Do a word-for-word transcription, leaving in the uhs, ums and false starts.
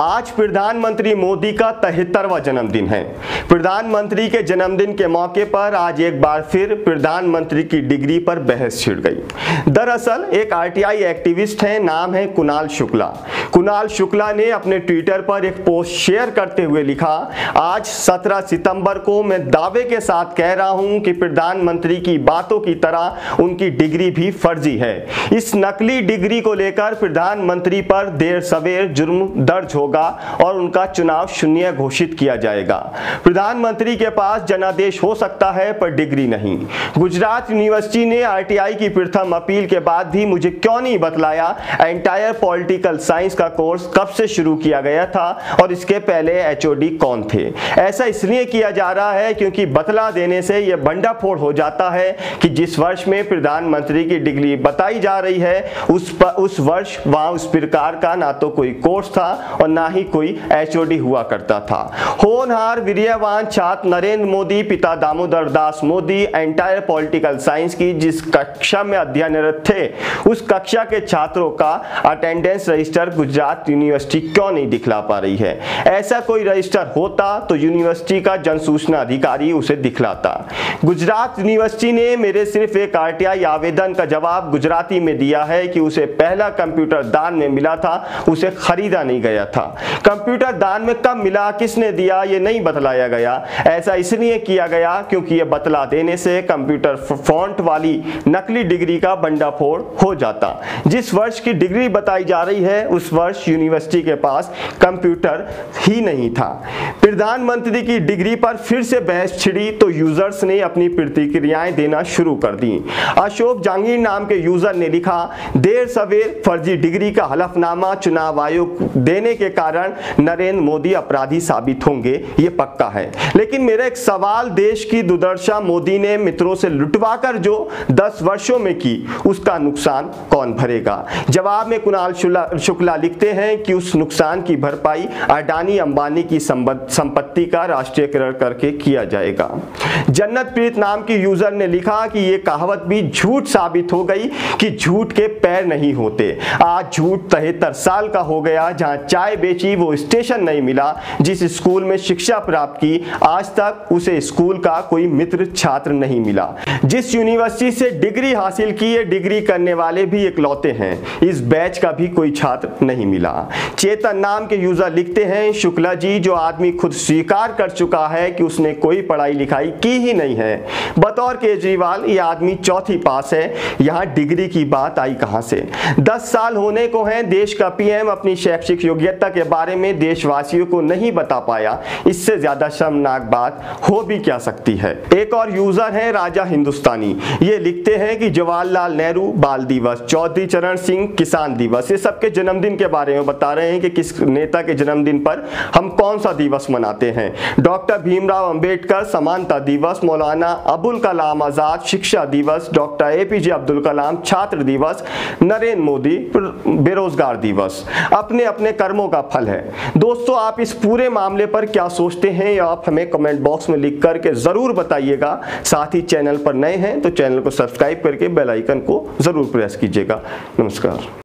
आज प्रधानमंत्री मोदी का तिहत्तरवां जन्मदिन है। प्रधानमंत्री के जन्मदिन के मौके पर आज एक बार फिर प्रधानमंत्री की डिग्री पर बहस छिड़ गई। दरअसल एक आरटीआई एक्टिविस्ट हैं, नाम है कुणाल शुक्ला। कुणाल शुक्ला ने अपने ट्विटर पर एक पोस्ट शेयर करते हुए लिखा, आज सत्रह सितंबर को मैं दावे के साथ कह रहा हूं कि प्रधानमंत्री की बातों की तरह उनकी डिग्री भी फर्जी है। इस नकली डिग्री को लेकर प्रधानमंत्री पर देर सवेर जुर्म दर्ज होगा और उनका चुनाव शून्य घोषित किया जाएगा। प्रधानमंत्री के पास जनादेश हो सकता है पर डिग्री नहीं। गुजरात यूनिवर्सिटी ने आरटीआई की प्रथम अपील के बाद भी मुझे क्यों नहीं बतलाया एंटायर पॉलिटिकल साइंस का कोर्स कब से शुरू किया गया था और इसके पहले एचओडी कौन थे। ऐसा इसलिए किया जा रहा है क्योंकि बतला देने से यह भंडाफोड़ हो जाता है कि जिस वर्ष में प्रधानमंत्री की डिग्री बताई जा रही है उस पर, उस वर्ष वहां उस प्रकार का ना तो कोई कोर्स था और ना ही कोई एचओडी हुआ करता था। होनहार वीर्यवान छात्र नरेंद्र मोदी, पिता Damodar Das Modi entire political science की जिस कक्षा में अध्ययनरत थे उस कक्षा के छात्रों का अटेंडेंस रजिस्टर गुजरात यूनिवर्सिटी क्यों नहीं दिखला पा रही है। ऐसा कोई रजिस्टर होता तो यूनिवर्सिटी का जनसूचना अधिकारी उसे दिखलाता। गुजरात यूनिवर्सिटी ने मेरे सिर्फ एक आरटीआई आवेदन का जवाब गुजराती में दिया है कि उसे पहला कंप्यूटर दान में मिला था, उसे खरीदा नहीं गया था। कंप्यूटर दान में कब मिला, किसने दिया, यह नहीं बतलाया गया। ऐसा इसलिए किया गया क्योंकि यह बतला देने से कंप्यूटर फॉन्ट वाली नकली डिग्री का भंडाफोड़ हो जाता। जिस वर्ष की डिग्री बताई जा रही है उस वर्ष यूनिवर्सिटी के पास कंप्यूटर ही नहीं था। प्रधानमंत्री की डिग्री पर फिर से बहस छिड़ी तो यूजर्स ने अपनी प्रतिक्रियाएं देना शुरू कर दी। अशोक जहांगीर नाम के यूजर ने लिखा, देर सवेर फर्जी डिग्री का हलफनामा चुनाव आयोग देने के कारण नरेंद्र मोदी अपराधी साबित होंगे, ये पक्का है। लेकिन मेरा एक सवाल, देश की दुर्दशा मोदी ने मित्रों से लुटवाकर जो दस वर्षों में की उसका नुकसान कौन भरेगा। जवाब में कुणाल शुक्ला लिखते हैं कि उस नुकसान की भरपाई अडानी अंबानी की संपत्ति का राष्ट्रीयकरण करके किया जाएगा। जन्नत प्रीत नाम की यूजर ने लिखा कि यह कहावत भी झूठ साबित हो गई कि झूठ के पैर नहीं होते। आज झूठ तिहत्तर साल का हो गया। जहां चाय बेची वो स्टेशन नहीं मिला। जिस स्कूल में शिक्षा प्राप्त की आज तक उसे स्कूल का कोई मित्र छात्र नहीं मिला। जिस यूनिवर्सिटी से डिग्री हासिल की है डिग्री करने वाले भी इकलौते हैं, इस बैच का भी कोई छात्र नहीं मिला। चेतन नाम के यूजर लिखते हैं, शुक्ला जी, जो आदमी खुद स्वीकार कर चुका है कि उसने कोई पढ़ाई लिखाई की ही नहीं है, बतौर केजरीवाल ये आदमी चौथी पास है, यहाँ डिग्री की बात आई कहां से। दस साल होने को हैं, देश का पीएम अपनी शैक्षिक योग्यता के बारे में देशवासियों को नहीं बता पाया। इससे ज्यादा शर्मनाक बात हो भी क्या सकती है। एक और यूजर है राजा हिंदुस्तानी, ये लिखते हैं कि जवाहरलाल नेहरू बाल दिवस, चौधरी चरण सिंह किसान दिवस, ये सबके जन्मदिन के बारे में बता रहे हैं कि किस नेता के जन्मदिन पर हम कौन सा दिवस मनाते हैं। डॉक्टर भीमराव अंबेडकर समानता दिवस, मौलाना अबुल कलाम आजाद शिक्षा दिवस, डॉक्टर एपीजे अब्दुल कलाम छात्र दिवस, नरेंद्र मोदी बेरोजगार दिवस। अपने अपने कर्मों का फल है। दोस्तों, आप इस पूरे मामले पर क्या सोचते हैं या आप हमें कमेंट बॉक्स में लिख करके जरूर बताइएगा। साथ ही चैनल पर नए हैं तो चैनल को सब्सक्राइब करके बेल आइकन को जरूर प्रेस कीजिएगा। नमस्कार।